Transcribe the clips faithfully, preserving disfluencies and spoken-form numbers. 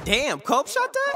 Damn, Cope shot that?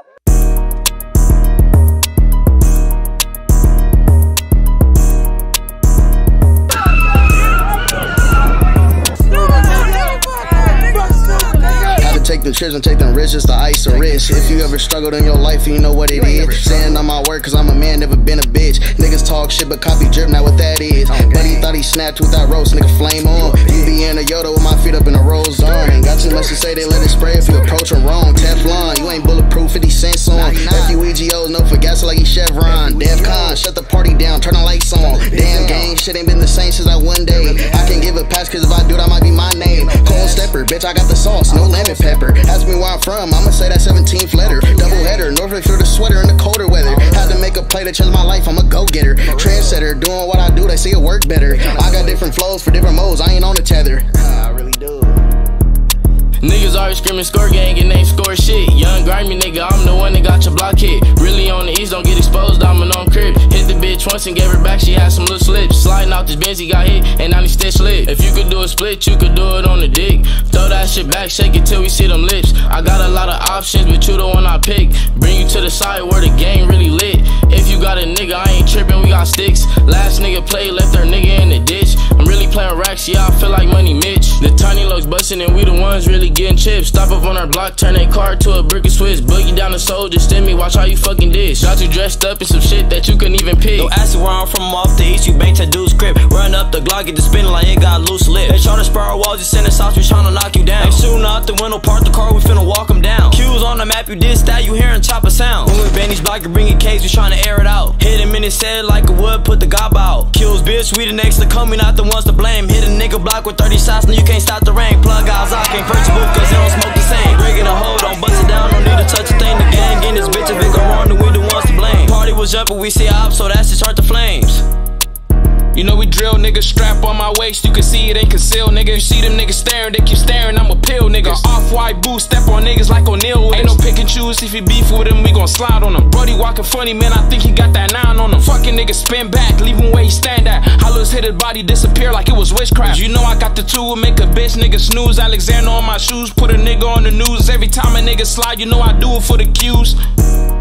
Take the trips and take them risks just to ice a wrist. If you ever struggled in your life, you know what it is. Saying on my work, cause I'm a man, never been a bitch. Niggas talk shit, but copy drip, not what that is. But he thought he snapped with that roast, nigga flame on. You be in a Yoda with my feet up in a rose zone. Ain't got too much to say, they let it spray if you approach them wrong. Teflon, you ain't bulletproof, fifty cents on. F U E G Os, no for gas like he Chevron. Defcon, shut the party down, turn the lights on. Damn gang, shit ain't been the same since that one day. I can give a pass, cause if I do, that might be my name. Cold stepper, bitch, I got the sauce, no lemon pepper. Ask me where I'm from, I'ma say that seventeenth letter. Double header, Norfolk for the sweater in the colder weather. Had to make a play to change my life, I'm a go-getter. Trendsetter, doing what I do, they say it work better. I got different flows for different modes, I ain't on the tether. I really do. Niggas always screaming score gang and ain't score shit. Young grimy nigga, I'm the one that got your block hit. Really on the east, don't get exposed, I'm an on crib. Hit the bitch once and gave her back, she had some little slips. Sliding out this Benz, he got hit, and now he stitch lit. If you could do a split, you could do it on the dick. Throw that shit back, shake it till we see them lips. I got a lot of options, but you the one I pick. Bring you to the side where the game really lit. If you got a nigga, I ain't tripping, we got sticks. Last nigga play, left their nigga in the ditch. I'm really playing racks, yeah, I feel like Money Mitch. The tiny looks bustin' and we the ones really getting chips. Stop up on our block, turn a car to a brick and switch. Boogie down the soul, just send me, watch how you fucking dish. Got you dressed up in some shit that you couldn't even pick. Don't ask me where I'm from, off the east, you bait that dude's crib. Run up the Glock, get the spinning like it got loose lip. They try to spiral walls, you send us sauce, we tryna knock you down. They shooting out the window, park the car, we finna walk them down. Q's on the map, you did that, you hearing chopper sound. When we bang these block, you bring your case, we tryna air it out. Hit him in his head like a wood, put the gob out. Kills bitch, we the next to come, we not the ones to blame. Hit a nigga block with thirty shots, now you can't stop the rain. Plug eyes out, can't purchase book cause they don't smoke the same. Rigging a hole, don't bust it down, don't need to touch a thing. The gang in this bitch, if it go wrong, then we the ones to blame. Party was up, but we see op, so that's just start the flames. You know we drill, nigga, strap on my waist, you can see it ain't concealed, nigga. You see them niggas staring, they keep staring, I'm a pill, nigga. Off-white boots, step on niggas like O'Neal. Ain't no pick and choose, if you beef with him, we gon' slide on him. Brody walking funny, man, I think he got that nine on him. Fucking nigga spin back, leave him where he stand at. Hollows hit his body, disappear like it was witchcraft. You know I got the tool, make a bitch nigga snooze. Alexander on my shoes, put a nigga on the news. Every time a nigga slide, you know I do it for the cues.